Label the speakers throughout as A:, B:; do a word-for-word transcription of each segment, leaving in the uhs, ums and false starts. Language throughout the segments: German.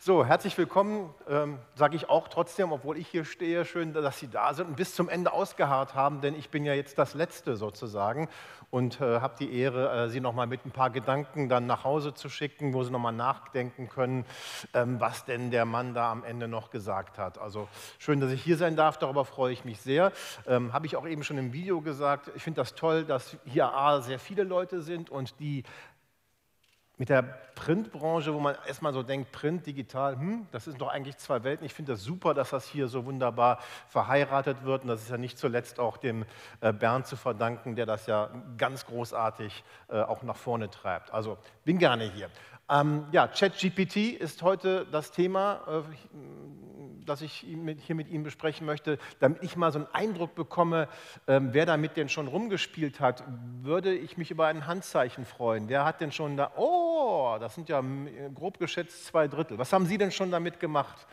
A: So, herzlich willkommen, ähm, sage ich auch trotzdem, obwohl ich hier stehe. Schön, dass Sie da sind und bis zum Ende ausgeharrt haben, denn ich bin ja jetzt das Letzte sozusagen und äh, habe die Ehre, äh, Sie nochmal mit ein paar Gedanken dann nach Hause zu schicken, wo Sie nochmal nachdenken können, ähm, was denn der Mann da am Ende noch gesagt hat. Also schön, dass ich hier sein darf, darüber freue ich mich sehr. Ähm, habe ich auch eben schon im Video gesagt, ich finde das toll, dass hier A, sehr viele Leute sind und die mit der Printbranche, wo man erstmal so denkt, Print, digital, hm, das sind doch eigentlich zwei Welten. Ich finde das super, dass das hier so wunderbar verheiratet wird. Und das ist ja nicht zuletzt auch dem äh, Bernd zu verdanken, der das ja ganz großartig äh, auch nach vorne treibt. Also bin gerne hier. Ähm, ja, ChatGPT ist heute das Thema, äh, das ich hier mit Ihnen besprechen möchte. Damit ich mal so einen Eindruck bekomme, ähm, wer damit denn schon rumgespielt hat, würde ich mich über ein Handzeichen freuen. Wer hat denn schon da, oh, das sind ja grob geschätzt zwei Drittel. Was haben Sie denn schon damit gemacht?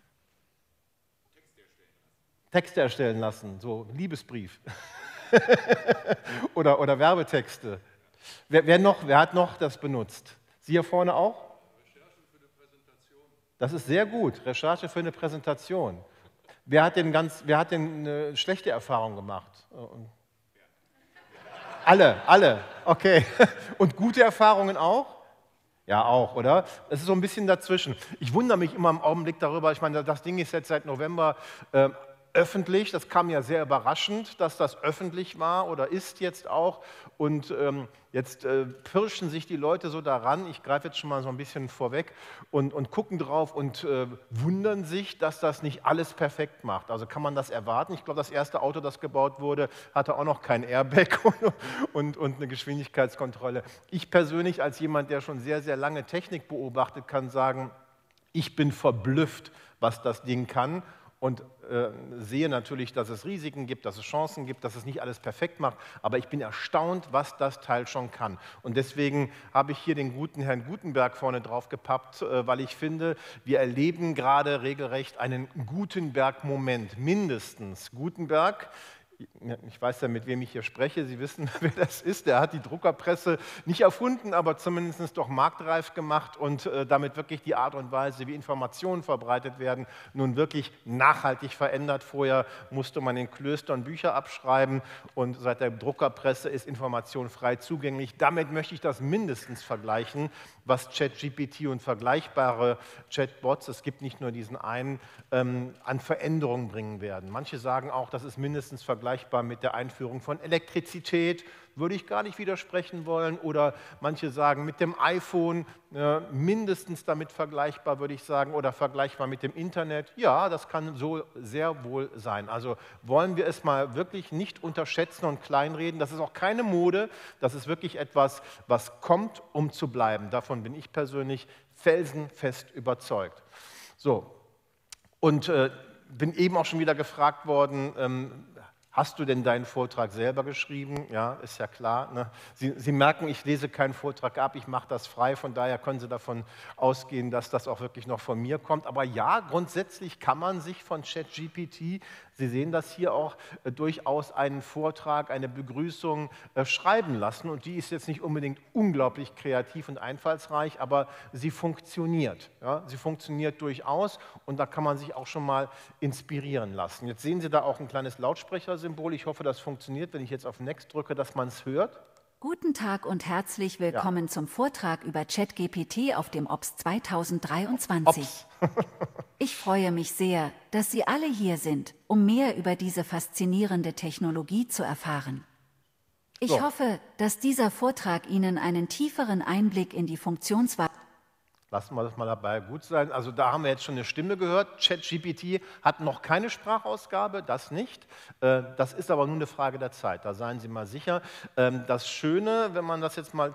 A: Texte erstellen lassen, so Liebesbrief oder, oder Werbetexte. Wer, wer, noch, wer hat noch das benutzt? Sie hier vorne auch?
B: Recherche für eine Präsentation.
A: Das ist sehr gut, Recherche für eine Präsentation. Wer hat denn, ganz, wer hat denn eine schlechte Erfahrung gemacht? Alle, alle, okay. Und gute Erfahrungen auch? Ja, auch, oder? Es ist so ein bisschen dazwischen. Ich wundere mich immer im Augenblick darüber, ich meine, das Ding ist jetzt seit November äh, öffentlich, das kam ja sehr überraschend, dass das öffentlich war oder ist jetzt auch und ähm, jetzt äh, pirschen sich die Leute so daran, ich greife jetzt schon mal so ein bisschen vorweg und, und gucken drauf und äh, wundern sich, dass das nicht alles perfekt macht. Also kann man das erwarten? Ich glaube, das erste Auto, das gebaut wurde, hatte auch noch kein Airbag und, und, und eine Geschwindigkeitskontrolle. Ich persönlich als jemand, der schon sehr, sehr lange Technik beobachtet, kann sagen, ich bin verblüfft, was das Ding kann. Und äh, sehe natürlich, dass es Risiken gibt, dass es Chancen gibt, dass es nicht alles perfekt macht. Aber ich bin erstaunt, was das Teil schon kann. Und deswegen habe ich hier den guten Herrn Gutenberg vorne drauf gepappt, äh, weil ich finde, wir erleben gerade regelrecht einen Gutenberg-Moment, mindestens. Gutenberg, ich weiß ja, mit wem ich hier spreche, Sie wissen, wer das ist, der hat die Druckerpresse nicht erfunden, aber zumindest doch marktreif gemacht und äh, damit wirklich die Art und Weise, wie Informationen verbreitet werden, nun wirklich nachhaltig verändert. Vorher musste man in Klöstern Bücher abschreiben und seit der Druckerpresse ist Information frei zugänglich. Damit möchte ich das mindestens vergleichen, was ChatGPT und vergleichbare Chatbots, es gibt nicht nur diesen einen, ähm, an Veränderungen bringen werden. Manche sagen auch, das ist mindestens vergleichbar mit der Einführung von Elektrizität, würde ich gar nicht widersprechen wollen. Oder manche sagen mit dem iPhone, äh, mindestens damit vergleichbar, würde ich sagen, oder vergleichbar mit dem Internet. Ja, das kann so sehr wohl sein. Also wollen wir es mal wirklich nicht unterschätzen und kleinreden. Das ist auch keine Mode, das ist wirklich etwas, was kommt, um zu bleiben. Davon bin ich persönlich felsenfest überzeugt. So, und äh, bin eben auch schon wieder gefragt worden, ähm, hast du denn deinen Vortrag selber geschrieben? Ja, ist ja klar. Ne? Sie, Sie merken, ich lese keinen Vortrag ab, ich mache das frei, von daher können Sie davon ausgehen, dass das auch wirklich noch von mir kommt. Aber ja, grundsätzlich kann man sich von ChatGPT, Sie sehen das hier auch, äh, durchaus einen Vortrag, eine Begrüßung äh, schreiben lassen. Und die ist jetzt nicht unbedingt unglaublich kreativ und einfallsreich, aber sie funktioniert. Ja? Sie funktioniert durchaus und da kann man sich auch schon mal inspirieren lassen. Jetzt sehen Sie da auch ein kleines Lautsprecher. Symbol. Ich hoffe, das funktioniert, wenn ich jetzt auf Next drücke, dass man es hört.
C: Guten Tag und herzlich willkommen ja. zum Vortrag über ChatGPT auf dem O B S zweitausenddreiundzwanzig. Ich freue mich sehr, dass Sie alle hier sind, um mehr über diese faszinierende Technologie zu erfahren. Ich so. hoffe, dass dieser Vortrag Ihnen einen tieferen Einblick in die Funktionsweise
A: Lassen wir das mal dabei gut sein. Also da haben wir jetzt schon eine Stimme gehört. ChatGPT hat noch keine Sprachausgabe, das nicht. Das ist aber nur eine Frage der Zeit, da seien Sie mal sicher. Das Schöne, wenn man das jetzt mal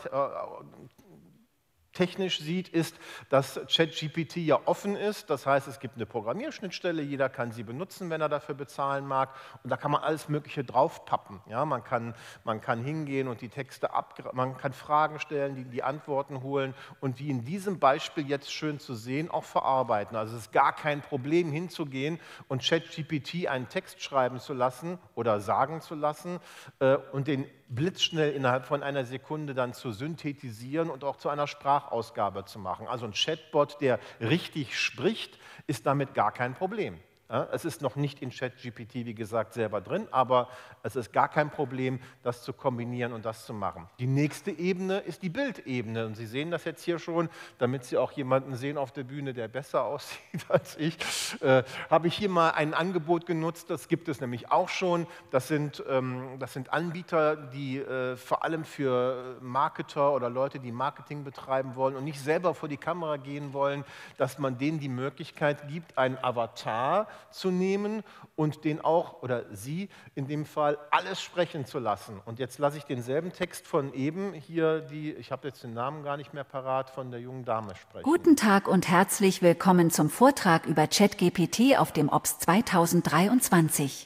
A: technisch sieht, ist, dass ChatGPT ja offen ist. Das heißt, es gibt eine Programmierschnittstelle, jeder kann sie benutzen, wenn er dafür bezahlen mag. Und da kann man alles Mögliche draufpappen. Ja, man kann, man kann hingehen und die Texte ab, man kann Fragen stellen, die, die Antworten holen und wie in diesem Beispiel jetzt schön zu sehen, auch verarbeiten. Also es ist gar kein Problem hinzugehen und ChatGPT einen Text schreiben zu lassen oder sagen zu lassen äh, und den blitzschnell innerhalb von einer Sekunde dann zu synthetisieren und auch zu einer Sprachausgabe zu machen. Also ein Chatbot, der richtig spricht, ist damit gar kein Problem. Ja, es ist noch nicht in ChatGPT, wie gesagt, selber drin, aber es ist gar kein Problem, das zu kombinieren und das zu machen. Die nächste Ebene ist die Bildebene. Und Sie sehen das jetzt hier schon, damit Sie auch jemanden sehen auf der Bühne, der besser aussieht als ich, äh, habe ich hier mal ein Angebot genutzt, das gibt es nämlich auch schon. Das sind, ähm, das sind Anbieter, die äh, vor allem für Marketer oder Leute, die Marketing betreiben wollen und nicht selber vor die Kamera gehen wollen, dass man denen die Möglichkeit gibt, einen Avatar zu nehmen und den auch, oder sie in dem Fall, alles sprechen zu lassen. Und jetzt lasse ich denselben Text von eben hier, die, ich habe jetzt den Namen gar nicht mehr parat, von der jungen Dame sprechen.
C: Guten Tag und herzlich willkommen zum Vortrag über ChatGPT auf dem O B S zweitausenddreiundzwanzig.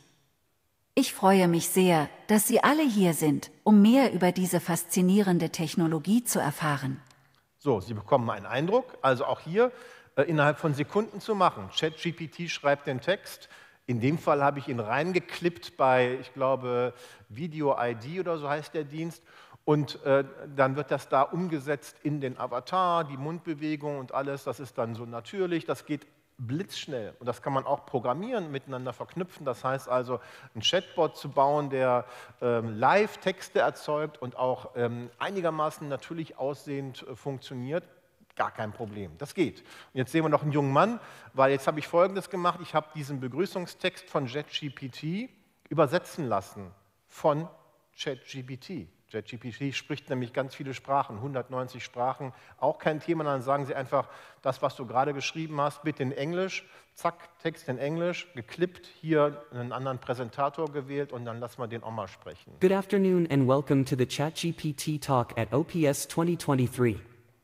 C: Ich freue mich sehr, dass Sie alle hier sind, um mehr über diese faszinierende Technologie zu erfahren.
A: So, Sie bekommen einen Eindruck, also auch hier äh, innerhalb von Sekunden zu machen. ChatGPT schreibt den Text. In dem Fall habe ich ihn reingeklippt bei, ich glaube, Video I D oder so heißt der Dienst. Und äh, dann wird das da umgesetzt in den Avatar, die Mundbewegung und alles. Das ist dann so natürlich, das geht blitzschnell. Und das kann man auch programmieren, miteinander verknüpfen. Das heißt also, einen Chatbot zu bauen, der ähm, Live-Texte erzeugt und auch ähm, einigermaßen natürlich aussehend äh, funktioniert. Gar kein Problem, das geht. Und jetzt sehen wir noch einen jungen Mann, weil jetzt habe ich Folgendes gemacht. Ich habe diesen Begrüßungstext von ChatGPT übersetzen lassen von ChatGPT. ChatGPT spricht nämlich ganz viele Sprachen, hundertneunzig Sprachen, auch kein Thema. Dann sagen Sie einfach, das, was du gerade geschrieben hast, bitte in Englisch. Zack, Text in Englisch, geklippt, hier einen anderen Präsentator gewählt und dann lassen wir den auch mal sprechen.
D: Good afternoon and welcome to the ChatGPT talk at O P S twenty twenty-three.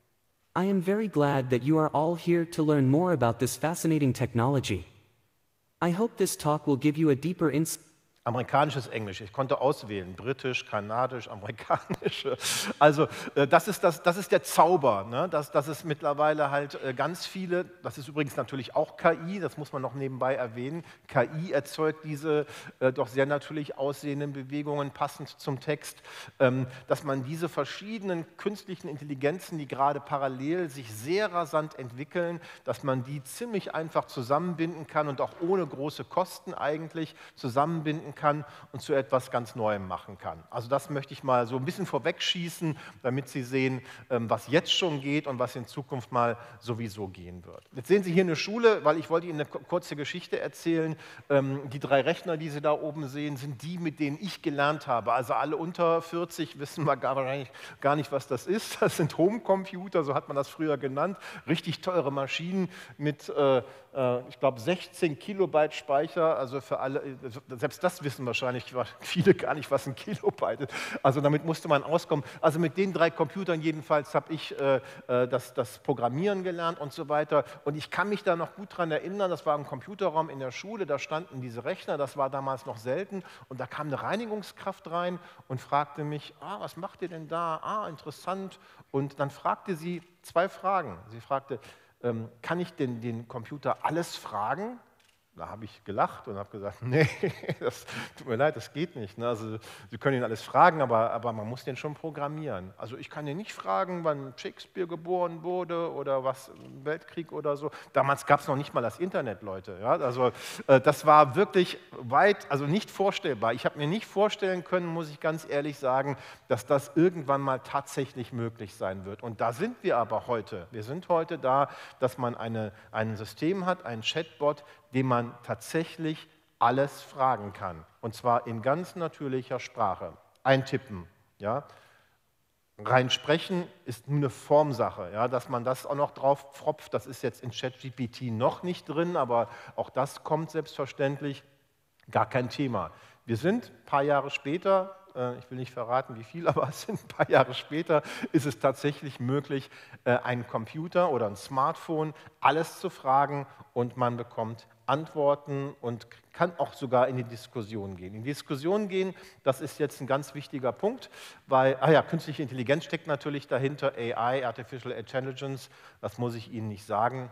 D: I am very glad that you are all here to learn more about this fascinating technology. I hope this talk will give you a deeper insight.
A: Amerikanisches Englisch. Ich konnte auswählen, britisch, kanadisch, amerikanisch. Also das ist, das, das ist der Zauber, ne? dass, dass es mittlerweile halt ganz viele, das ist übrigens natürlich auch K I, das muss man noch nebenbei erwähnen, K I erzeugt diese äh, doch sehr natürlich aussehenden Bewegungen passend zum Text, ähm, dass man diese verschiedenen künstlichen Intelligenzen, die gerade parallel sich sehr rasant entwickeln, dass man die ziemlich einfach zusammenbinden kann und auch ohne große Kosten eigentlich zusammenbinden kann und zu etwas ganz Neuem machen kann. Also das möchte ich mal so ein bisschen vorwegschießen, damit Sie sehen, was jetzt schon geht und was in Zukunft mal sowieso gehen wird. Jetzt sehen Sie hier eine Schule, weil ich wollte Ihnen eine kurze Geschichte erzählen. Die drei Rechner, die Sie da oben sehen, sind die, mit denen ich gelernt habe. Also alle unter vierzig wissen wir gar nicht, gar nicht, was das ist. Das sind Homecomputer, so hat man das früher genannt. Richtig teure Maschinen mit, äh, ich glaube, sechzehn Kilobyte Speicher. Also für alle, selbst das wissen wahrscheinlich viele gar nicht, was ein Kilobyte ist. Also damit musste man auskommen. Also mit den drei Computern jedenfalls habe ich äh, das, das Programmieren gelernt und so weiter. Und ich kann mich da noch gut dran erinnern, das war ein Computerraum in der Schule, da standen diese Rechner, das war damals noch selten. Und da kam eine Reinigungskraft rein und fragte mich, ah, was macht ihr denn da? Ah, interessant. Und dann fragte sie zwei Fragen. Sie fragte, ähm, kann ich denn den Computer alles fragen? Da habe ich gelacht und habe gesagt, nee, das tut mir leid, das geht nicht. Also, Sie können ihn alles fragen, aber, aber man muss den schon programmieren. Also ich kann ihn nicht fragen, wann Shakespeare geboren wurde oder was im Weltkrieg oder so. Damals gab es noch nicht mal das Internet, Leute. Ja? Also äh, das war wirklich weit, also nicht vorstellbar. Ich habe mir nicht vorstellen können, muss ich ganz ehrlich sagen, dass das irgendwann mal tatsächlich möglich sein wird. Und da sind wir aber heute. Wir sind heute da, dass man eine, ein System hat, einen Chatbot, dem man tatsächlich alles fragen kann. Und zwar in ganz natürlicher Sprache. Eintippen, ja. Rein sprechen ist nur eine Formsache, ja. Dass man das auch noch drauf pfropft, das ist jetzt in ChatGPT noch nicht drin, aber auch das kommt selbstverständlich, gar kein Thema. Wir sind ein paar Jahre später, ich will nicht verraten, wie viel, aber es sind ein paar Jahre später, ist es tatsächlich möglich, einen Computer oder ein Smartphone alles zu fragen und man bekommt Antworten und kann auch sogar in die Diskussion gehen. In die Diskussion gehen, das ist jetzt ein ganz wichtiger Punkt, weil, ah ja, künstliche Intelligenz steckt natürlich dahinter, A I, Artificial Intelligence, das muss ich Ihnen nicht sagen,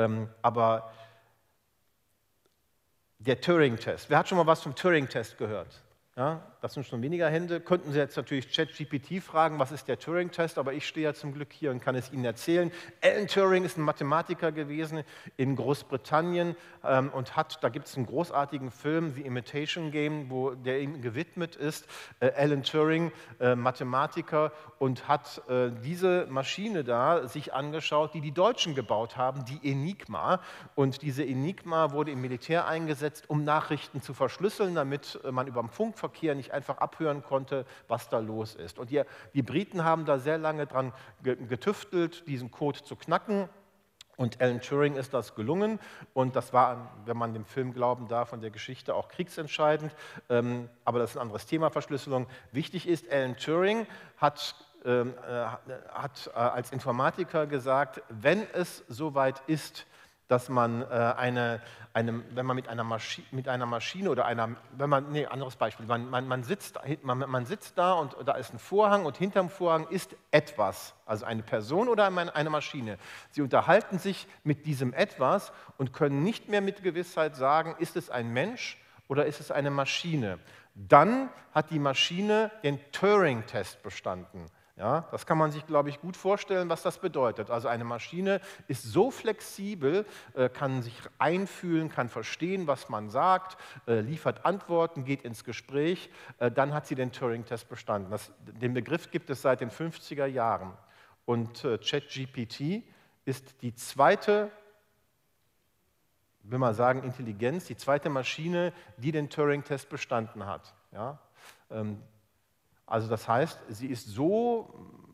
A: aber der Turing-Test, wer hat schon mal was vom Turing-Test gehört? Ja, das sind schon weniger Hände. Könnten Sie jetzt natürlich ChatGPT fragen, was ist der Turing-Test, aber ich stehe ja zum Glück hier und kann es Ihnen erzählen. Alan Turing ist ein Mathematiker gewesen in Großbritannien ähm, und hat, da gibt es einen großartigen Film, The Imitation Game, wo der ihm gewidmet ist. Äh, Alan Turing, äh, Mathematiker, und hat äh, diese Maschine da sich angeschaut, die die Deutschen gebaut haben, die Enigma. Und diese Enigma wurde im Militär eingesetzt, um Nachrichten zu verschlüsseln, damit äh, man über den Funkverkehr nicht einfach abhören konnte, was da los ist. Und die, die Briten haben da sehr lange dran getüftelt, diesen Code zu knacken. Und Alan Turing ist das gelungen. Und das war, wenn man dem Film glauben darf und der Geschichte, auch kriegsentscheidend. Ähm, aber das ist ein anderes Thema, Verschlüsselung. Wichtig ist, Alan Turing hat, ähm, äh, hat äh, als Informatiker gesagt, wenn es soweit ist, dass man, äh, eine, eine, wenn man mit einer, Maschi mit einer Maschine oder einer, wenn man, nee, anderes Beispiel, man, man, man, sitzt, man, man sitzt da und da ist ein Vorhang und hinterm Vorhang ist etwas, also eine Person oder eine Maschine. Sie unterhalten sich mit diesem Etwas und können nicht mehr mit Gewissheit sagen, ist es ein Mensch oder ist es eine Maschine. Dann hat die Maschine den Turing-Test bestanden. Ja, das kann man sich, glaube ich, gut vorstellen, was das bedeutet. Also eine Maschine ist so flexibel, äh, kann sich einfühlen, kann verstehen, was man sagt, äh, liefert Antworten, geht ins Gespräch, äh, dann hat sie den Turing-Test bestanden. Das, den Begriff gibt es seit den fünfziger Jahren. Und äh, ChatGPT ist die zweite, will man sagen, Intelligenz, die zweite Maschine, die den Turing-Test bestanden hat. Ja? Ähm, Also das heißt, sie ist so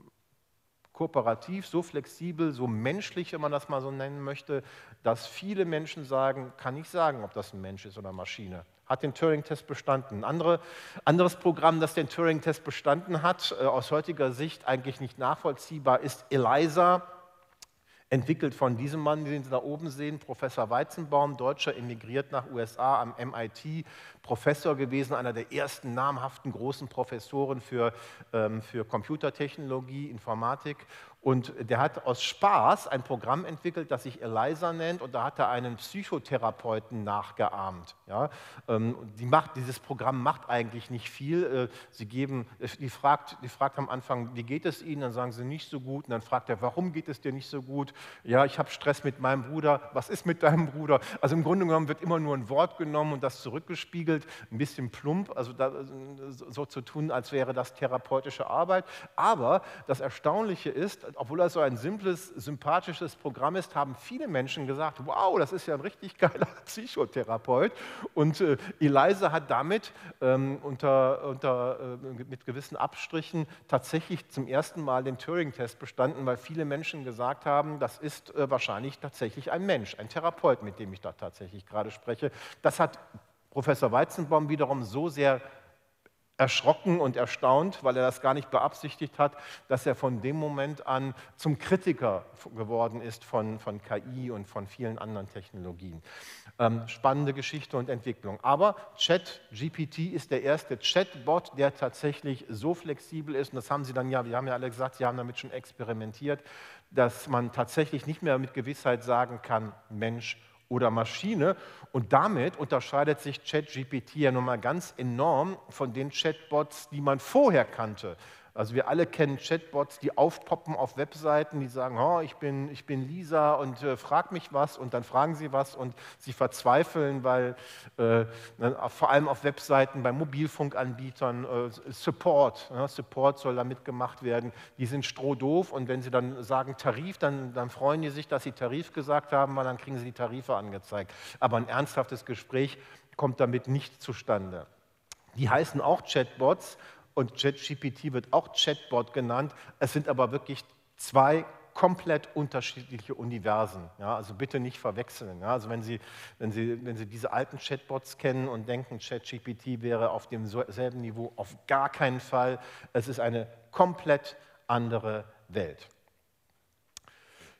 A: kooperativ, so flexibel, so menschlich, wenn man das mal so nennen möchte, dass viele Menschen sagen, kann ich sagen, ob das ein Mensch ist oder eine Maschine. Hat den Turing-Test bestanden. Ein andere, anderes Programm, das den Turing-Test bestanden hat, äh, aus heutiger Sicht eigentlich nicht nachvollziehbar, ist ELIZA. Entwickelt von diesem Mann, den Sie da oben sehen, Professor Weizenbaum, Deutscher, emigriert nach U S A am M I T, Professor gewesen, einer der ersten namhaften großen Professoren für, ähm, für Computertechnologie, Informatik. Und der hat aus Spaß ein Programm entwickelt, das sich ELIZA nennt, und da hat er einen Psychotherapeuten nachgeahmt. Ja? Ähm, die macht, dieses Programm macht eigentlich nicht viel. Äh, sie geben, die, fragt, die fragt am Anfang, wie geht es Ihnen? Dann sagen sie, nicht so gut. Und dann fragt er, warum geht es dir nicht so gut? Ja, ich habe Stress mit meinem Bruder. Was ist mit deinem Bruder? Also im Grunde genommen wird immer nur ein Wort genommen und das zurückgespiegelt. Ein bisschen plump, also da, so zu tun, als wäre das therapeutische Arbeit. Aber das Erstaunliche ist, obwohl das so ein simples, sympathisches Programm ist, haben viele Menschen gesagt, wow, das ist ja ein richtig geiler Psychotherapeut. Und äh, ELIZA hat damit ähm, unter, unter, äh, mit gewissen Abstrichen tatsächlich zum ersten Mal den Turing-Test bestanden, weil viele Menschen gesagt haben, das ist äh, wahrscheinlich tatsächlich ein Mensch, ein Therapeut, mit dem ich da tatsächlich gerade spreche. Das hat Professor Weizenbaum wiederum so sehr erschrocken und erstaunt, weil er das gar nicht beabsichtigt hat, dass er von dem Moment an zum Kritiker geworden ist von, von K I und von vielen anderen Technologien. Ähm, spannende Geschichte und Entwicklung. Aber ChatGPT ist der erste Chatbot, der tatsächlich so flexibel ist, und das haben Sie dann ja, wir haben ja alle gesagt, Sie haben damit schon experimentiert, dass man tatsächlich nicht mehr mit Gewissheit sagen kann, Mensch oder Maschine. Und damit unterscheidet sich ChatGPT ja nun mal ganz enorm von den Chatbots, die man vorher kannte. Also wir alle kennen Chatbots, die aufpoppen auf Webseiten, die sagen, oh, ich bin, ich bin Lisa und äh, frag mich was, und dann fragen sie was und sie verzweifeln, weil äh, vor allem auf Webseiten bei Mobilfunkanbietern äh, Support, ja, Support soll damit gemacht werden, die sind strohdoof, und wenn sie dann sagen Tarif, dann, dann freuen die sich, dass sie Tarif gesagt haben, weil dann kriegen sie die Tarife angezeigt. Aber ein ernsthaftes Gespräch kommt damit nicht zustande. Die heißen auch Chatbots, und ChatGPT wird auch Chatbot genannt. Es sind aber wirklich zwei komplett unterschiedliche Universen. Ja, also bitte nicht verwechseln. Ja, also wenn Sie, wenn, Sie, wenn Sie diese alten Chatbots kennen und denken, ChatGPT wäre auf demselben Niveau, auf gar keinen Fall. Es ist eine komplett andere Welt.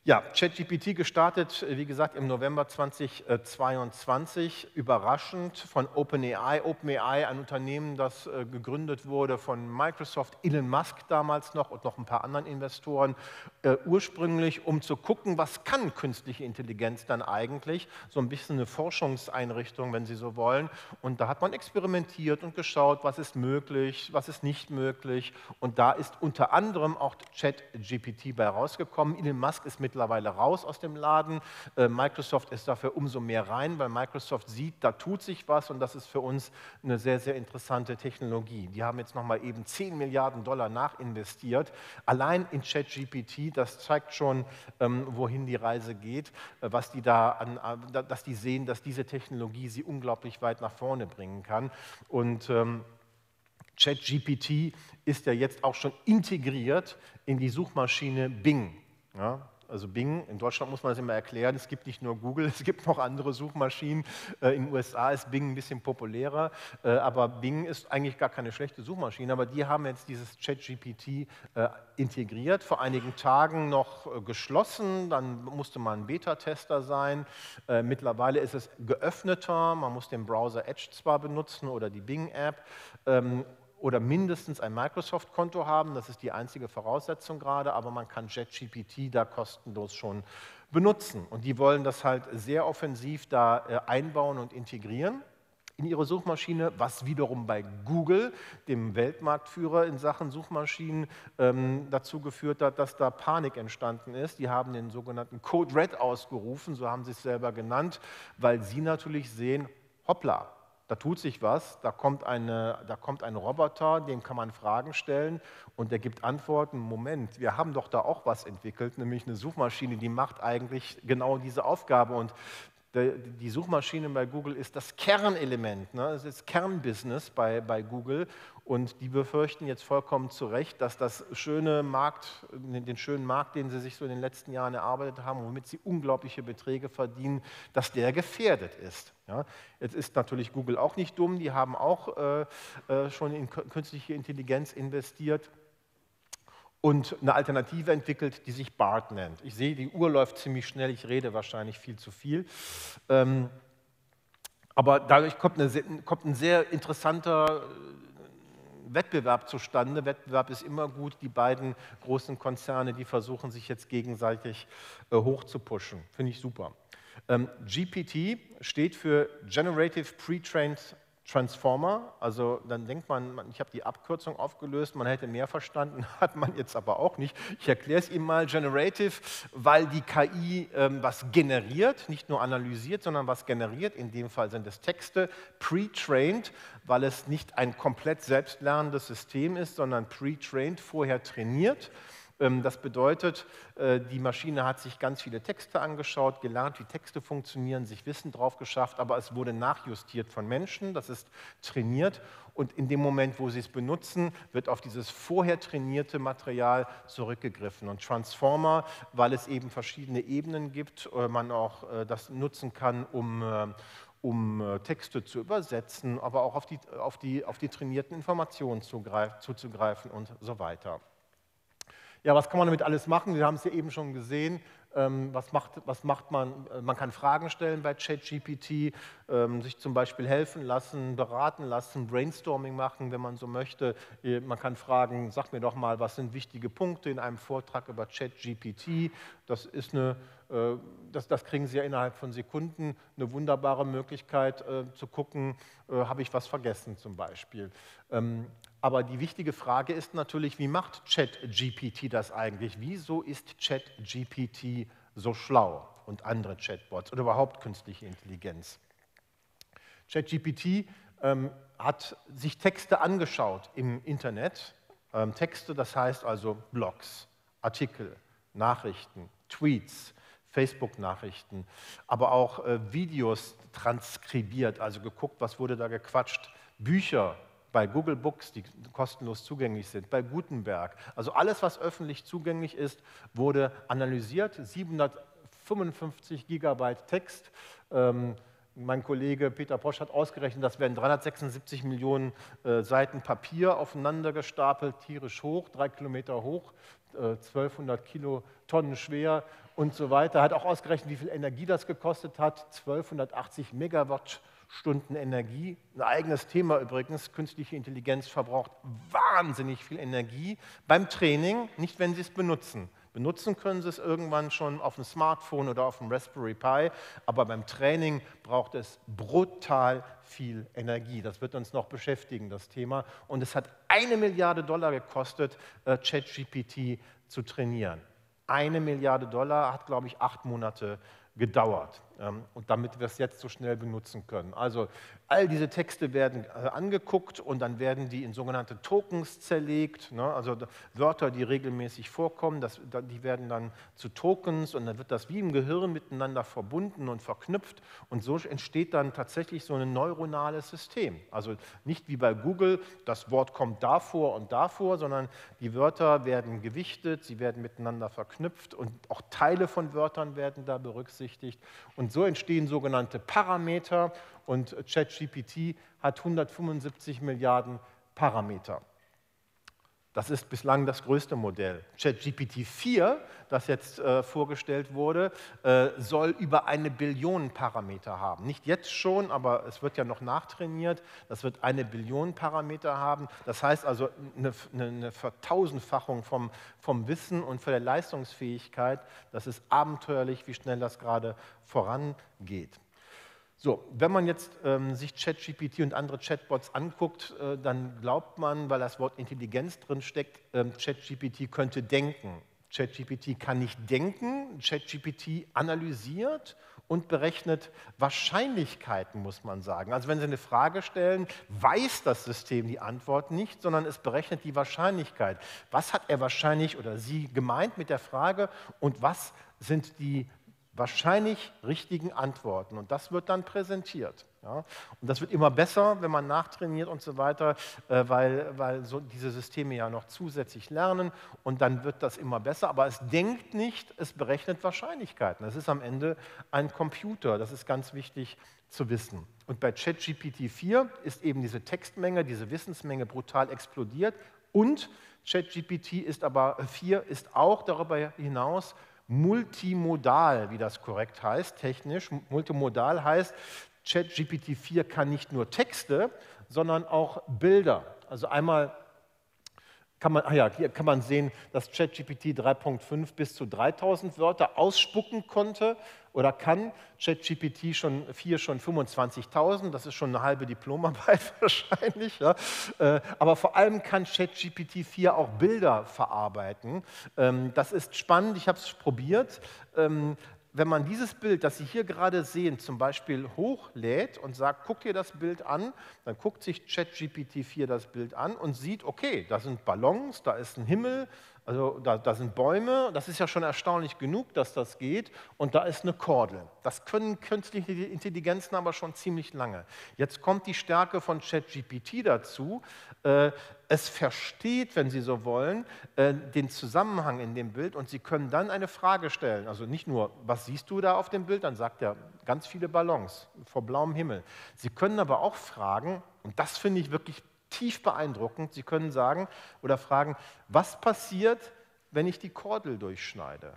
A: Ja, ChatGPT gestartet, wie gesagt, im November zweitausendzweiundzwanzig, überraschend von OpenAI. OpenAI, ein Unternehmen, das äh, gegründet wurde von Microsoft, Elon Musk damals noch und noch ein paar anderen Investoren, äh, ursprünglich, um zu gucken, was kann künstliche Intelligenz dann eigentlich, so ein bisschen eine Forschungseinrichtung, wenn Sie so wollen. Und da hat man experimentiert und geschaut, was ist möglich, was ist nicht möglich. Und da ist unter anderem auch ChatGPT bei rausgekommen. Elon Musk ist mit mittlerweile raus aus dem Laden. Äh, Microsoft ist dafür umso mehr rein, weil Microsoft sieht, da tut sich was und das ist für uns eine sehr, sehr interessante Technologie. Die haben jetzt nochmal eben zehn Milliarden Dollar nachinvestiert, allein in ChatGPT. Das zeigt schon, ähm, wohin die Reise geht, äh, was die da an, äh, dass die sehen, dass diese Technologie sie unglaublich weit nach vorne bringen kann. Und ähm, ChatGPT ist ja jetzt auch schon integriert in die Suchmaschine Bing. Ja? Also Bing, in Deutschland muss man das immer erklären, es gibt nicht nur Google, es gibt noch andere Suchmaschinen. In den U S A ist Bing ein bisschen populärer, aber Bing ist eigentlich gar keine schlechte Suchmaschine, aber die haben jetzt dieses ChatGPT integriert, vor einigen Tagen noch geschlossen, dann musste man ein Beta-Tester sein. Mittlerweile ist es geöffneter, man muss den Browser Edge zwar benutzen oder die Bing-App, oder mindestens ein Microsoft-Konto haben. Das ist die einzige Voraussetzung gerade, aber man kann ChatGPT da kostenlos schon benutzen. Und die wollen das halt sehr offensiv da äh, einbauen und integrieren in ihre Suchmaschine, was wiederum bei Google, dem Weltmarktführer in Sachen Suchmaschinen, ähm, dazu geführt hat, dass da Panik entstanden ist. Die haben den sogenannten Code Red ausgerufen, so haben sie es selber genannt, weil sie natürlich sehen, hoppla, da tut sich was, da kommt, eine, da kommt ein Roboter, dem kann man Fragen stellen und der gibt Antworten. Moment, wir haben doch da auch was entwickelt, nämlich eine Suchmaschine, die macht eigentlich genau diese Aufgabe. Und die Suchmaschine bei Google ist das Kernelement, ne? Das ist Kernbusiness bei, bei Google und die befürchten jetzt vollkommen zu Recht, dass das schöne Markt, den schönen Markt, den sie sich so in den letzten Jahren erarbeitet haben, womit sie unglaubliche Beträge verdienen, dass der gefährdet ist. Ja? Jetzt ist natürlich Google auch nicht dumm, die haben auch äh, äh, schon in künstliche Intelligenz investiert und eine Alternative entwickelt, die sich BART nennt. Ich sehe, die Uhr läuft ziemlich schnell, ich rede wahrscheinlich viel zu viel. Ähm, aber dadurch kommt, eine, kommt ein sehr interessanter Wettbewerb zustande. Wettbewerb ist immer gut. Die beiden großen Konzerne, die versuchen sich jetzt gegenseitig äh, hochzupushen. Finde ich super. Ähm, G P T steht für Generative Pre-Trained Transformer, also dann denkt man, ich habe die Abkürzung aufgelöst, man hätte mehr verstanden, hat man jetzt aber auch nicht. Ich erkläre es Ihnen mal, Generative, weil die K I ähm, was generiert, nicht nur analysiert, sondern was generiert, in dem Fall sind es Texte, pre-trained, weil es nicht ein komplett selbstlernendes System ist, sondern pre-trained, vorher trainiert. Das bedeutet, die Maschine hat sich ganz viele Texte angeschaut, gelernt, wie Texte funktionieren, sich Wissen drauf geschafft, aber es wurde nachjustiert von Menschen, das ist trainiert und in dem Moment, wo Sie es benutzen, wird auf dieses vorher trainierte Material zurückgegriffen. Und Transformer, weil es eben verschiedene Ebenen gibt, man auch das nutzen kann, um um Texte zu übersetzen, aber auch auf die, auf die, auf die trainierten Informationen zuzugreifen und so weiter. Ja, was kann man damit alles machen? Wir haben es ja eben schon gesehen. Ähm, was, macht, was macht man? Man kann Fragen stellen bei ChatGPT, ähm, sich zum Beispiel helfen lassen, beraten lassen, Brainstorming machen, wenn man so möchte. Man kann fragen, sag mir doch mal, was sind wichtige Punkte in einem Vortrag über ChatGPT? Das ist eine, äh, das, das kriegen Sie ja innerhalb von Sekunden, eine wunderbare Möglichkeit äh, zu gucken, äh, habe ich was vergessen zum Beispiel. Ähm, Aber die wichtige Frage ist natürlich, wie macht ChatGPT das eigentlich? Wieso ist ChatGPT so schlau und andere Chatbots oder überhaupt künstliche Intelligenz? ChatGPT ähm, hat sich Texte angeschaut im Internet. Ähm, Texte, das heißt also Blogs, Artikel, Nachrichten, Tweets, Facebook-Nachrichten, aber auch äh, Videos transkribiert, also geguckt, was wurde da gequatscht, Bücher, bei Google Books, die kostenlos zugänglich sind, bei Gutenberg. Also alles, was öffentlich zugänglich ist, wurde analysiert. siebenhundertfünfundfünfzig Gigabyte Text. Ähm, mein Kollege Peter Posch hat ausgerechnet, das werden dreihundertsechsundsiebzig Millionen äh, Seiten Papier aufeinander gestapelt, tierisch hoch, drei Kilometer hoch, äh, zwölfhundert Kilotonnen schwer und so weiter. Hat auch ausgerechnet, wie viel Energie das gekostet hat. zwölfhundertachtzig Megawattstunden Energie. Ein eigenes Thema übrigens. Künstliche Intelligenz verbraucht wahnsinnig viel Energie beim Training, nicht wenn Sie es benutzen. Benutzen können Sie es irgendwann schon auf dem Smartphone oder auf dem Raspberry Pi, aber beim Training braucht es brutal viel Energie. Das wird uns noch beschäftigen, das Thema. Und es hat eine Milliarde Dollar gekostet, äh, ChatGPT zu trainieren. Eine Milliarde Dollar hat, glaube ich, acht Monate gedauert, ähm, und damit wir es jetzt so schnell benutzen können. Also all diese Texte werden äh, angeguckt und dann werden die in sogenannte Tokens zerlegt, ne? Also Wörter, die regelmäßig vorkommen, das, die werden dann zu Tokens und dann wird das wie im Gehirn miteinander verbunden und verknüpft und so entsteht dann tatsächlich so ein neuronales System. Also nicht wie bei Google, das Wort kommt davor und davor, sondern die Wörter werden gewichtet, sie werden miteinander verknüpft und auch Teile von Wörtern werden da berücksichtigt. Und so entstehen sogenannte Parameter und ChatGPT hat hundertfünfundsiebzig Milliarden Parameter. Das ist bislang das größte Modell. ChatGPT vier, das jetzt äh, vorgestellt wurde, äh, soll über eine Billion Parameter haben. Nicht jetzt schon, aber es wird ja noch nachtrainiert. Das wird eine Billion Parameter haben. Das heißt also eine, eine Vertausendfachung vom, vom Wissen und von der Leistungsfähigkeit. Das ist abenteuerlich, wie schnell das gerade vorangeht. So, wenn man jetzt ähm, sich ChatGPT und andere Chatbots anguckt, äh, dann glaubt man, weil das Wort Intelligenz drin steckt, ähm, ChatGPT könnte denken. ChatGPT kann nicht denken, ChatGPT analysiert und berechnet Wahrscheinlichkeiten, muss man sagen. Also wenn Sie eine Frage stellen, weiß das System die Antwort nicht, sondern es berechnet die Wahrscheinlichkeit. Was hat er wahrscheinlich oder sie gemeint mit der Frage und was sind die wahrscheinlich richtigen Antworten und das wird dann präsentiert. Ja? Und das wird immer besser, wenn man nachtrainiert und so weiter, äh, weil, weil so diese Systeme ja noch zusätzlich lernen und dann wird das immer besser, aber es denkt nicht, es berechnet Wahrscheinlichkeiten. Es ist am Ende ein Computer, das ist ganz wichtig zu wissen. Und bei ChatGPT vier ist eben diese Textmenge, diese Wissensmenge brutal explodiert und ChatGPT ist aber vier ist auch darüber hinaus multimodal, wie das korrekt heißt, technisch. Multimodal heißt, ChatGPT vier kann nicht nur Texte, sondern auch Bilder. Also einmal kann man, ah ja, hier kann man sehen, dass ChatGPT drei Punkt fünf bis zu dreitausend Wörter ausspucken konnte oder kann. ChatGPT schon vier schon fünfundzwanzigtausend, das ist schon eine halbe Diplomarbeit wahrscheinlich. Ja. Aber vor allem kann ChatGPT vier auch Bilder verarbeiten. Das ist spannend, ich habe es probiert. Wenn man dieses Bild, das Sie hier gerade sehen, zum Beispiel hochlädt und sagt, guck dir das Bild an, dann guckt sich ChatGPT vier das Bild an und sieht, okay, da sind Ballons, da ist ein Himmel, also da, da sind Bäume, das ist ja schon erstaunlich genug, dass das geht, und da ist eine Kordel. Das können künstliche Intelligenzen aber schon ziemlich lange. Jetzt kommt die Stärke von ChatGPT dazu. Äh, es versteht, wenn Sie so wollen, äh, den Zusammenhang in dem Bild und Sie können dann eine Frage stellen. Also nicht nur, was siehst du da auf dem Bild? Dann sagt er, ganz viele Ballons vor blauem Himmel. Sie können aber auch fragen, und das finde ich wirklich tief beeindruckend, Sie können sagen oder fragen, was passiert, wenn ich die Kordel durchschneide?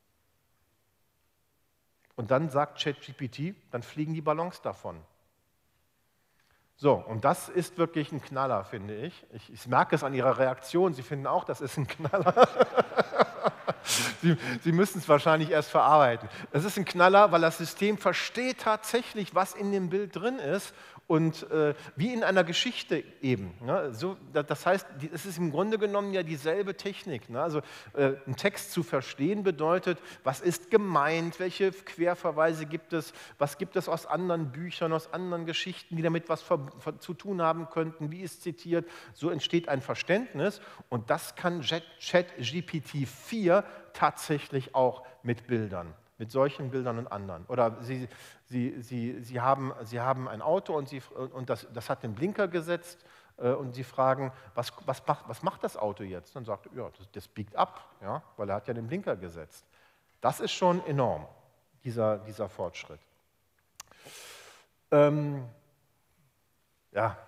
A: Und dann sagt ChatGPT, dann fliegen die Ballons davon. So, und das ist wirklich ein Knaller, finde ich. ich. Ich merke es an Ihrer Reaktion, Sie finden auch, das ist ein Knaller. Sie, Sie müssen es wahrscheinlich erst verarbeiten. Es ist ein Knaller, weil das System versteht tatsächlich, was in dem Bild drin ist und äh, wie in einer Geschichte eben. Ne? So, das heißt, die, es ist im Grunde genommen ja dieselbe Technik. Ne? Also äh, einen Text zu verstehen bedeutet, was ist gemeint, welche Querverweise gibt es, was gibt es aus anderen Büchern, aus anderen Geschichten, die damit was ver, ver, zu tun haben könnten, wie ist zitiert. So entsteht ein Verständnis und das kann ChatGPT vier tatsächlich auch mit Bildern, mit solchen Bildern und anderen. Oder Sie, Sie, Sie, Sie, haben, Sie haben ein Auto und, Sie, und das, das hat den Blinker gesetzt äh, und Sie fragen, was, was, macht, was macht das Auto jetzt? Dann sagt er, ja, das, das biegt ab, ja, weil er hat ja den Blinker gesetzt. Das ist schon enorm, dieser, dieser Fortschritt. Ähm, ja,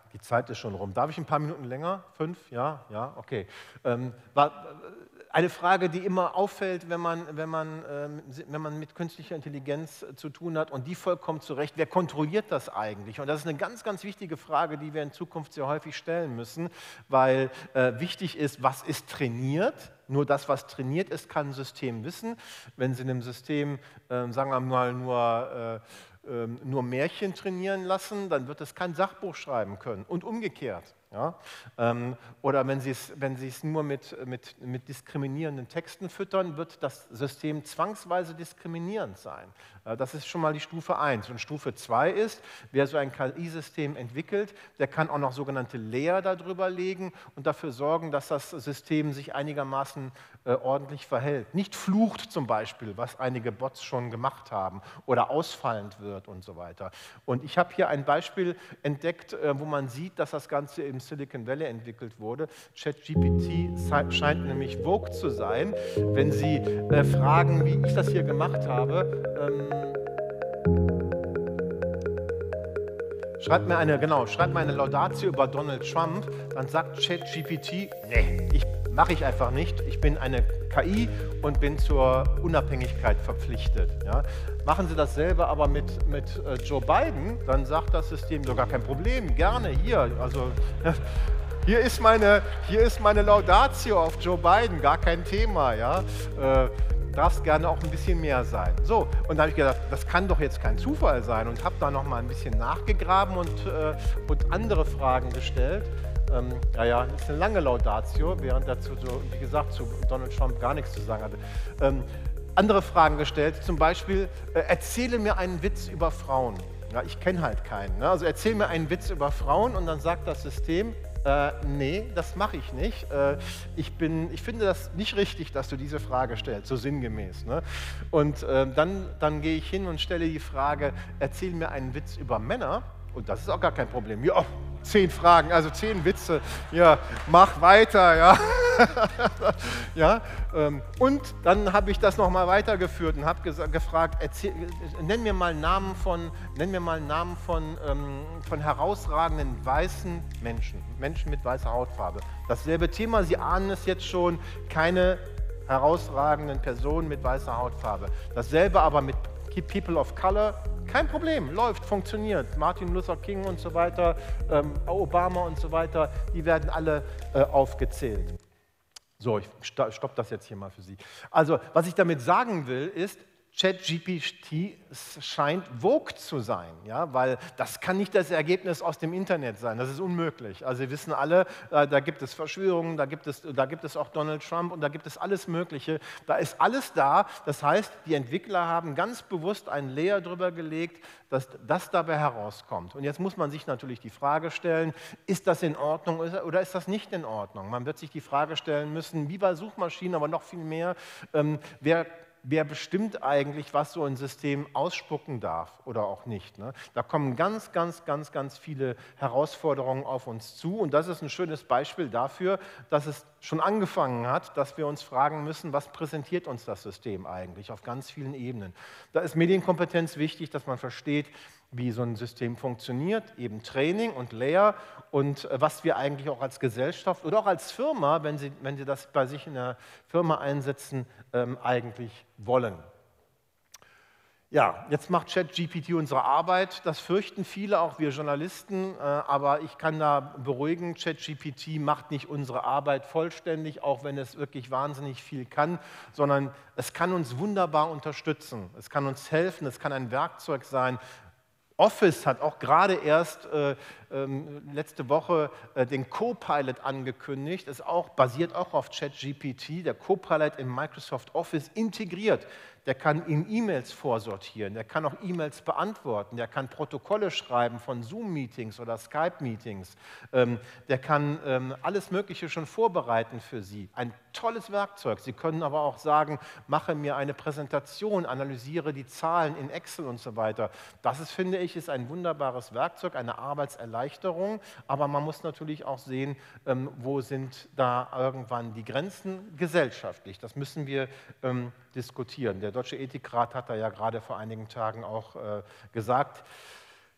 A: die Zeit ist schon rum. Darf ich ein paar Minuten länger? Fünf? Ja, ja, okay. Ähm, war, eine Frage, die immer auffällt, wenn man, wenn, man, ähm, wenn man mit künstlicher Intelligenz äh, zu tun hat, und die vollkommen zu Recht, wer kontrolliert das eigentlich? Und das ist eine ganz, ganz wichtige Frage, die wir in Zukunft sehr häufig stellen müssen, weil äh, wichtig ist, was ist trainiert? Nur das, was trainiert ist, kann ein System wissen. Wenn Sie in einem System, äh, sagen wir mal, nur, äh, äh, nur Märchen trainieren lassen, dann wird es kein Sachbuch schreiben können und umgekehrt. Ja? Ähm, oder wenn Sie es, wenn Sie es nur mit, mit, mit diskriminierenden Texten füttern, wird das System zwangsweise diskriminierend sein. Äh, das ist schon mal die Stufe eins. Und Stufe zwei ist, wer so ein K I-System entwickelt, der kann auch noch sogenannte Layer darüber legen und dafür sorgen, dass das System sich einigermaßen äh, ordentlich verhält. Nicht flucht zum Beispiel, was einige Bots schon gemacht haben, oder ausfallend wird und so weiter. Und ich habe hier ein Beispiel entdeckt, äh, wo man sieht, dass das Ganze im Silicon Valley entwickelt wurde. ChatGPT scheint nämlich Vogue zu sein. Wenn Sie äh, fragen, wie ich das hier gemacht habe, ähm, schreibt mir eine, genau, schreibt mir eine Laudatio über Donald Trump, dann sagt ChatGPT, nee, ich mache ich einfach nicht. Ich bin eine K I und bin zur Unabhängigkeit verpflichtet. Ja. Machen Sie dasselbe aber mit, mit äh, Joe Biden, dann sagt das System sogar kein Problem, gerne hier. Also hier ist meine, hier ist meine Laudatio auf Joe Biden, gar kein Thema. Ja. Äh, darf es gerne auch ein bisschen mehr sein. So, und da habe ich gedacht, das kann doch jetzt kein Zufall sein, und habe da noch mal ein bisschen nachgegraben und, äh, und andere Fragen gestellt. Ähm, ja, ja, das ist eine lange Laudatio, während dazu, so, wie gesagt, zu Donald Trump gar nichts zu sagen hatte. Ähm, andere Fragen gestellt, zum Beispiel, äh, erzähle mir einen Witz über Frauen. Ja, ich kenne halt keinen. Ne? Also erzähl mir einen Witz über Frauen, und dann sagt das System, Äh, nee, das mache ich nicht. Äh, ich, bin, ich finde das nicht richtig, dass du diese Frage stellst, so sinngemäß. Ne? Und äh, dann, dann gehe ich hin und stelle die Frage, erzähl mir einen Witz über Männer. Und das ist auch gar kein Problem. Ja, zehn Fragen, also zehn Witze. Ja, mach weiter. Ja. Ja, ähm, und dann habe ich das nochmal weitergeführt und habe gefragt, erzähl, nenn mir mal Namen von, nenn mir mal Namen von, ähm, von herausragenden weißen Menschen, Menschen mit weißer Hautfarbe. Dasselbe Thema, Sie ahnen es jetzt schon, keine herausragenden Personen mit weißer Hautfarbe. Dasselbe aber mit People of Color, kein Problem, läuft, funktioniert. Martin Luther King und so weiter, ähm, Obama und so weiter, die werden alle äh, aufgezählt. So, ich stoppe das jetzt hier mal für Sie. Also, was ich damit sagen will, ist, ChatGPT scheint Vogue zu sein, ja, weil das kann nicht das Ergebnis aus dem Internet sein, das ist unmöglich. Also wir wissen alle, äh, da gibt es Verschwörungen, da gibt es, da gibt es auch Donald Trump und da gibt es alles Mögliche, da ist alles da. Das heißt, die Entwickler haben ganz bewusst einen Layer drüber gelegt, dass das dabei herauskommt. Und jetzt muss man sich natürlich die Frage stellen, ist das in Ordnung oder ist das nicht in Ordnung? Man wird sich die Frage stellen müssen, wie bei Suchmaschinen, aber noch viel mehr, ähm, wer Wer bestimmt eigentlich, was so ein System ausspucken darf oder auch nicht? Ne? Da kommen ganz, ganz, ganz, ganz viele Herausforderungen auf uns zu. Und das ist ein schönes Beispiel dafür, dass es schon angefangen hat, dass wir uns fragen müssen, was präsentiert uns das System eigentlich auf ganz vielen Ebenen. Da ist Medienkompetenz wichtig, dass man versteht, wie so ein System funktioniert, eben Training und Layer und was wir eigentlich auch als Gesellschaft oder auch als Firma, wenn Sie, wenn Sie das bei sich in der Firma einsetzen, ähm, eigentlich wollen. Ja, jetzt macht ChatGPT unsere Arbeit, das fürchten viele, auch wir Journalisten, äh, aber ich kann da beruhigen, ChatGPT macht nicht unsere Arbeit vollständig, auch wenn es wirklich wahnsinnig viel kann, sondern es kann uns wunderbar unterstützen, es kann uns helfen, es kann ein Werkzeug sein. Office hat auch gerade erst äh, ähm, letzte Woche äh, den Copilot angekündigt, ist auch, basiert auch auf ChatGPT, der Copilot in Microsoft Office integriert. Der kann in E-Mails vorsortieren, der kann auch E-Mails beantworten, der kann Protokolle schreiben von Zoom-Meetings oder Skype-Meetings, ähm, der kann ähm, alles Mögliche schon vorbereiten für Sie. Ein tolles Werkzeug. Sie können aber auch sagen, mache mir eine Präsentation, analysiere die Zahlen in Excel und so weiter. Das ist, finde ich, ist ein wunderbares Werkzeug, eine Arbeitserleichterung, aber man muss natürlich auch sehen, ähm, wo sind da irgendwann die Grenzen gesellschaftlich. Das müssen wir ähm, diskutieren. Der Deutsche Ethikrat hat da ja gerade vor einigen Tagen auch äh, gesagt,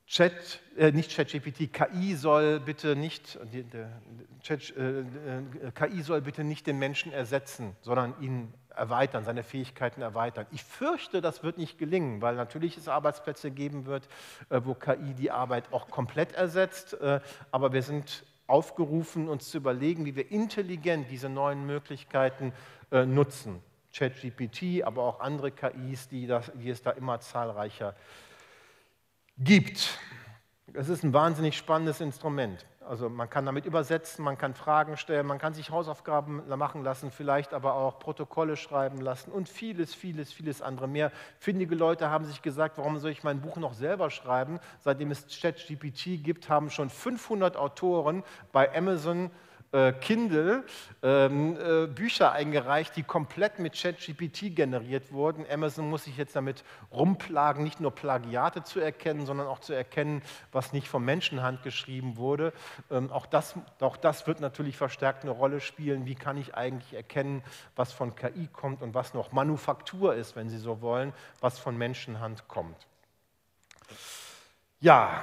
A: Chat, äh, nicht ChatGPT, K I soll bitte nicht, die, der, Chat, äh, K I soll bitte nicht den Menschen ersetzen, sondern ihn erweitern, seine Fähigkeiten erweitern. Ich fürchte, das wird nicht gelingen, weil natürlich es Arbeitsplätze geben wird, äh, wo K I die Arbeit auch komplett ersetzt, äh, aber wir sind aufgerufen, uns zu überlegen, wie wir intelligent diese neuen Möglichkeiten äh, nutzen. ChatGPT, aber auch andere K Is, die, das, die es da immer zahlreicher gibt. Es ist ein wahnsinnig spannendes Instrument. Also man kann damit übersetzen, man kann Fragen stellen, man kann sich Hausaufgaben machen lassen, vielleicht aber auch Protokolle schreiben lassen und vieles, vieles, vieles andere mehr. Findige Leute haben sich gesagt, warum soll ich mein Buch noch selber schreiben? Seitdem es ChatGPT gibt, haben schon fünfhundert Autoren bei Amazon Äh, Kindle ähm, äh, Bücher eingereicht, die komplett mit ChatGPT generiert wurden. Amazon muss sich jetzt damit rumplagen, nicht nur Plagiate zu erkennen, sondern auch zu erkennen, was nicht von Menschenhand geschrieben wurde. Ähm, auch, das, auch das wird natürlich verstärkt eine Rolle spielen. Wie kann ich eigentlich erkennen, was von K I kommt und was noch Manufaktur ist, wenn Sie so wollen, was von Menschenhand kommt. Ja,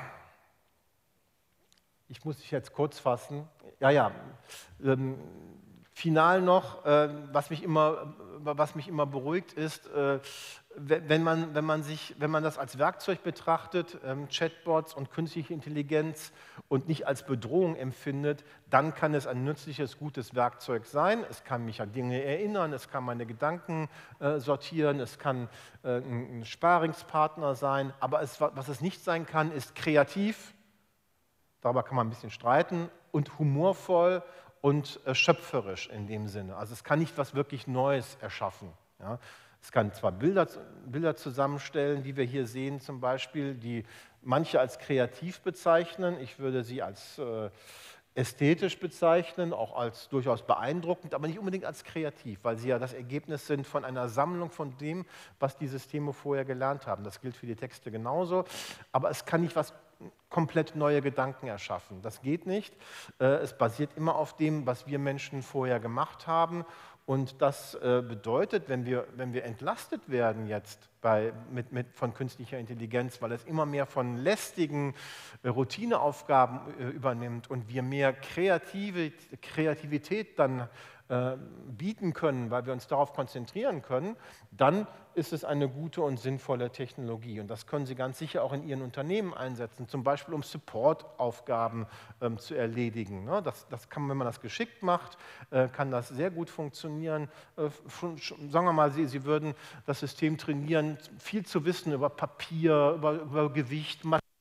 A: ich muss mich jetzt kurz fassen. Ja, ja, ähm, final noch, äh, was, mich immer, was mich immer beruhigt ist, äh, wenn, man, wenn, man sich, wenn man das als Werkzeug betrachtet, ähm, Chatbots und künstliche Intelligenz und nicht als Bedrohung empfindet, dann kann es ein nützliches, gutes Werkzeug sein. Es kann mich an Dinge erinnern, es kann meine Gedanken äh, sortieren, es kann äh, ein Sparingspartner sein, aber es, was es nicht sein kann, ist kreativ. Darüber kann man ein bisschen streiten, und humorvoll und äh, schöpferisch in dem Sinne. Also es kann nicht was wirklich Neues erschaffen. Ja. Es kann zwar Bilder, Bilder zusammenstellen, die wir hier sehen zum Beispiel, die manche als kreativ bezeichnen. Ich würde sie als äh, ästhetisch bezeichnen, auch als durchaus beeindruckend, aber nicht unbedingt als kreativ, weil sie ja das Ergebnis sind von einer Sammlung von dem, was die Systeme vorher gelernt haben. Das gilt für die Texte genauso, aber es kann nicht was komplett neue Gedanken erschaffen. Das geht nicht. Es basiert immer auf dem, was wir Menschen vorher gemacht haben. Und das bedeutet, wenn wir, wenn wir entlastet werden jetzt bei, mit, mit, von künstlicher Intelligenz, weil es immer mehr von lästigen Routineaufgaben übernimmt und wir mehr Kreative, Kreativität dann äh, bieten können, weil wir uns darauf konzentrieren können, dann ist es eine gute und sinnvolle Technologie. Und das können Sie ganz sicher auch in Ihren Unternehmen einsetzen, zum Beispiel um Supportaufgaben ähm, zu erledigen. Ne? Das, das kann, wenn man das geschickt macht, äh, kann das sehr gut funktionieren. Äh, schon, schon, sagen wir mal, Sie, Sie würden das System trainieren, viel zu wissen über Papier, über, über Gewicht,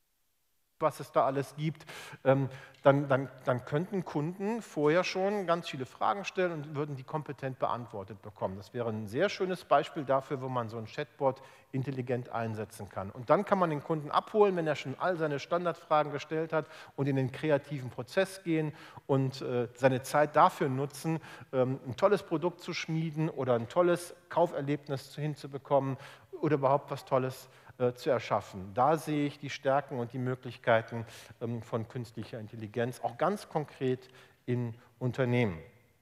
A: was es da alles gibt, ähm, dann, dann, dann könnten Kunden vorher schon ganz viele Fragen stellen und würden die kompetent beantwortet bekommen. Das wäre ein sehr schönes Beispiel dafür, wo man so ein Chatbot intelligent einsetzen kann. Und dann kann man den Kunden abholen, wenn er schon all seine Standardfragen gestellt hat und in den kreativen Prozess gehen und äh, seine Zeit dafür nutzen, ähm, ein tolles Produkt zu schmieden oder ein tolles Kauferlebnis hinzubekommen oder überhaupt was Tolles zu erschaffen. Da sehe ich die Stärken und die Möglichkeiten ähm, von künstlicher Intelligenz, auch ganz konkret in Unternehmen.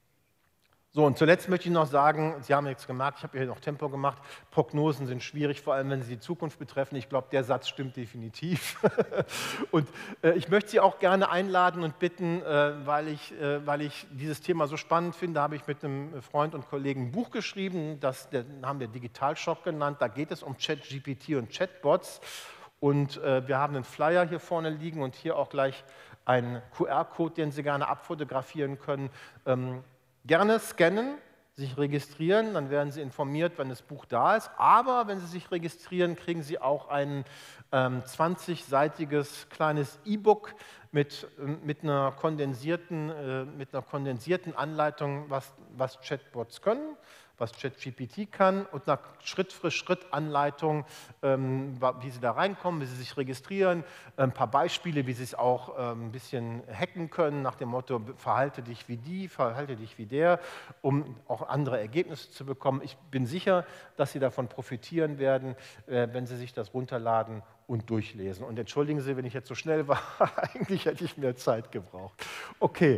A: So, und zuletzt möchte ich noch sagen, Sie haben jetzt gemerkt, ich habe hier noch Tempo gemacht, Prognosen sind schwierig, vor allem wenn sie die Zukunft betreffen. Ich glaube, der Satz stimmt definitiv. Und äh, ich möchte Sie auch gerne einladen und bitten, äh, weil, ich, äh, weil ich dieses Thema so spannend finde, habe ich mit einem Freund und Kollegen ein Buch geschrieben, das der, haben wir Digitalschock genannt. Da geht es um ChatGPT und Chatbots. Und äh, wir haben einen Flyer hier vorne liegen und hier auch gleich einen Q R-Code, den Sie gerne abfotografieren können. Ähm, Gerne scannen, sich registrieren, dann werden Sie informiert, wenn das Buch da ist. Aber wenn Sie sich registrieren, kriegen Sie auch ein ähm, zwanzig-seitiges kleines E-Book mit, mit, einer kondensierten, äh, mit einer kondensierten Anleitung, was, was Chatbots können, was ChatGPT kann und eine Schritt-für-Schritt-Anleitung, ähm, wie Sie da reinkommen, wie Sie sich registrieren, ein paar Beispiele, wie Sie es auch ähm, ein bisschen hacken können, nach dem Motto, verhalte dich wie die, verhalte dich wie der, um auch andere Ergebnisse zu bekommen. Ich bin sicher, dass Sie davon profitieren werden, äh, wenn Sie sich das runterladen und durchlesen. Und entschuldigen Sie, wenn ich jetzt so schnell war, eigentlich hätte ich mehr Zeit gebraucht. Okay,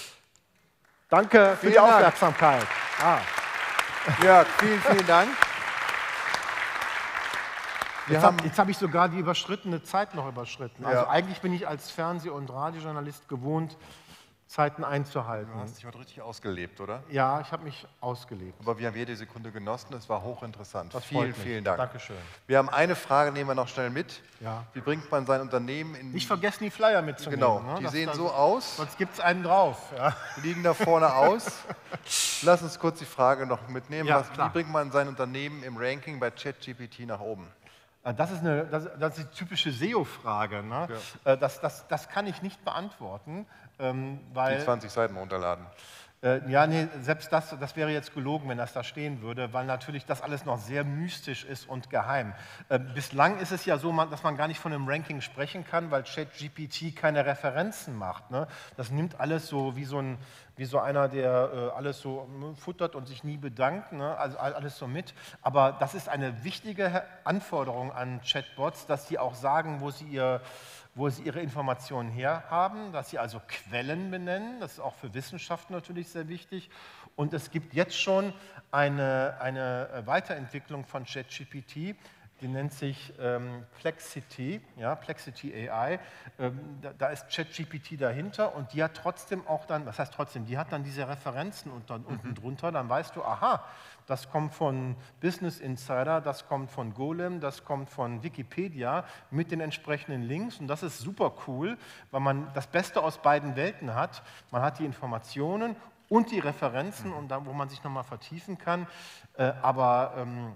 A: danke für
E: Vielen
A: die
E: Dank.
A: Aufmerksamkeit. Ah.
E: Jörg, vielen, vielen Dank.
A: Jetzt habe hab ich sogar die überschrittene Zeit noch überschritten. Also
E: Ja.
A: eigentlich bin ich als Fernseh- und Radiojournalist gewohnt, Zeiten einzuhalten.
E: Du hast dich heute richtig ausgelebt, oder?
A: Ja, ich habe mich ausgelebt.
E: Aber wir haben jede Sekunde genossen, es war hochinteressant.
A: Das
E: vielen,
A: freut mich.
E: vielen Dank.
A: Dankeschön.
E: Wir haben eine Frage, nehmen wir noch schnell mit.
A: Ja.
E: Wie bringt man sein Unternehmen in...
A: Nicht vergessen, die Flyer mitzunehmen.
E: Genau,
A: ne?
E: die
A: Das-
E: sehen
A: das-
E: so aus,
A: Sonst gibt es einen drauf. Ja.
E: die liegen da vorne aus. Lass uns kurz die Frage noch mitnehmen.
A: Ja,
E: Was, wie
A: klar.
E: bringt man sein Unternehmen im Ranking bei ChatGPT nach oben?
A: Das ist, eine, das, das ist die typische S E O-Frage. Ne? Äh, Das, das, das kann ich nicht beantworten, ähm,
E: Die
A: weil...
E: zwanzig Seiten runterladen.
A: Äh, ja, nee, selbst das, das wäre jetzt gelogen, wenn das da stehen würde, weil natürlich das alles noch sehr mystisch ist und geheim. Äh, bislang ist es ja so, man, dass man gar nicht von einem Ranking sprechen kann, weil ChatGPT keine Referenzen macht. Ne? Das nimmt alles so wie so, ein, wie so einer, der äh, alles so äh, futtert und sich nie bedankt, ne? Also all- alles so mit. Aber das ist eine wichtige Her- Anforderung an Chatbots, dass sie auch sagen, wo sie ihr wo sie ihre Informationen herhaben, dass sie also Quellen benennen. Das ist auch für Wissenschaft natürlich sehr wichtig. Und es gibt jetzt schon eine, eine Weiterentwicklung von ChatGPT, die nennt sich ähm, Plexity, ja, Plexity A I. Ähm, da, da ist ChatGPT dahinter und die hat trotzdem auch dann, was heißt trotzdem, die hat dann diese Referenzen unter, unten drunter, dann weißt du, aha, das kommt von Business Insider, das kommt von Golem, das kommt von Wikipedia mit den entsprechenden Links und das ist super cool, weil man das Beste aus beiden Welten hat. Man hat die Informationen und die Referenzen, und da, wo man sich nochmal vertiefen kann, äh, aber ähm,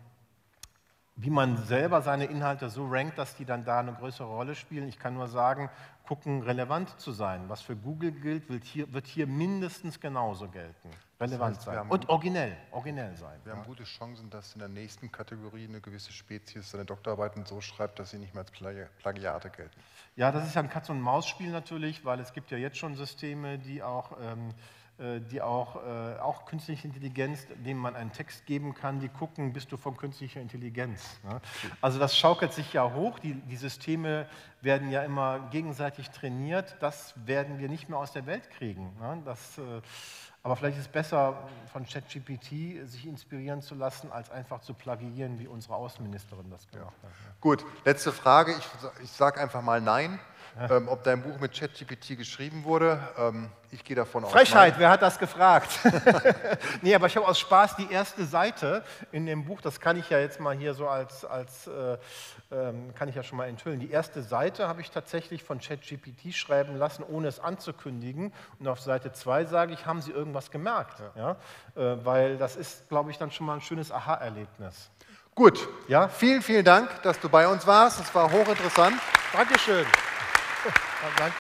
A: wie man selber seine Inhalte so rankt, dass die dann da eine größere Rolle spielen. Ich kann nur sagen, gucken, relevant zu sein. Was für Google gilt, wird hier, wird hier mindestens genauso gelten. Relevant
E: heißt, wir
A: sein.
E: haben-
A: Und originell, originell sein.
E: Wir haben gute Chancen, dass in der nächsten Kategorie eine gewisse Spezies seine Doktorarbeiten so schreibt, dass sie nicht mehr als Plagi- Plagiate gelten.
A: Ja, das ist ja ein Katz-und-Maus-Spiel natürlich, weil es gibt ja jetzt schon Systeme, die auch, ähm, äh, die auch, äh, auch künstliche Intelligenz, denen man einen Text geben kann, die gucken, bist du von künstlicher Intelligenz. Ne? Also das schaukelt sich ja hoch, die, die Systeme werden ja immer gegenseitig trainiert, das werden wir nicht mehr aus der Welt kriegen. Ne? Das, äh, aber vielleicht ist es besser, von ChatGPT sich inspirieren zu lassen, als einfach zu plagiieren, wie unsere Außenministerin das gemacht hat.
E: Gut, letzte Frage. Ich, ich sage einfach mal nein. Ähm, ob dein Buch mit ChatGPT geschrieben wurde, ähm, ich gehe davon aus.
A: Frechheit,
E: nein.
A: wer hat das gefragt? Nee, aber ich habe aus Spaß die erste Seite in dem Buch, das kann ich ja jetzt mal hier so als, als äh, ähm, kann ich ja schon mal enthüllen. Die erste Seite habe ich tatsächlich von ChatGPT schreiben lassen, ohne es anzukündigen. Und auf Seite zwei sage ich, haben Sie irgendwas gemerkt? Ja. Ja? Äh, weil das ist, glaube ich, dann schon mal ein schönes Aha-Erlebnis.
E: Gut,
A: Ja?
E: vielen, vielen Dank, dass du bei uns warst. Es war hochinteressant.
A: Dankeschön. Ja, danke.